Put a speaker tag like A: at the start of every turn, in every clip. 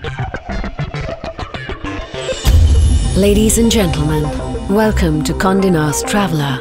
A: Ladies and gentlemen, welcome to Condé Nast Traveler.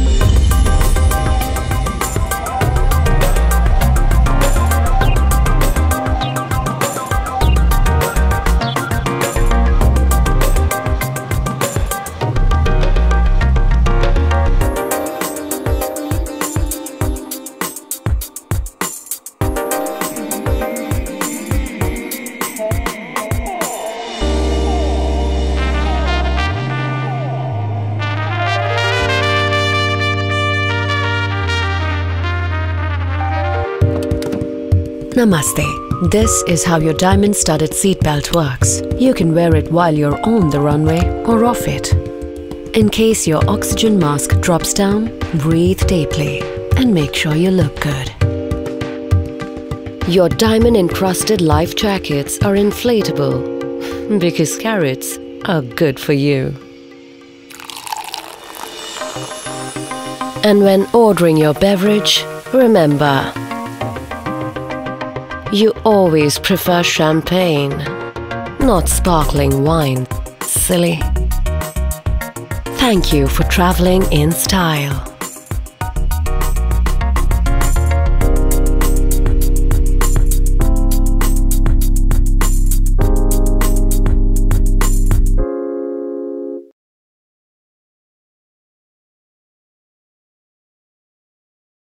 A: Namaste. This is how your diamond-studded seatbelt works. You can wear it while you're on the runway or off it. In case your oxygen mask drops down, breathe deeply and make sure you look good. Your diamond-encrusted life jackets are inflatable because carrots are good for you. And when ordering your beverage, remember, you always prefer champagne, not sparkling wine, silly. Thank you for traveling in style.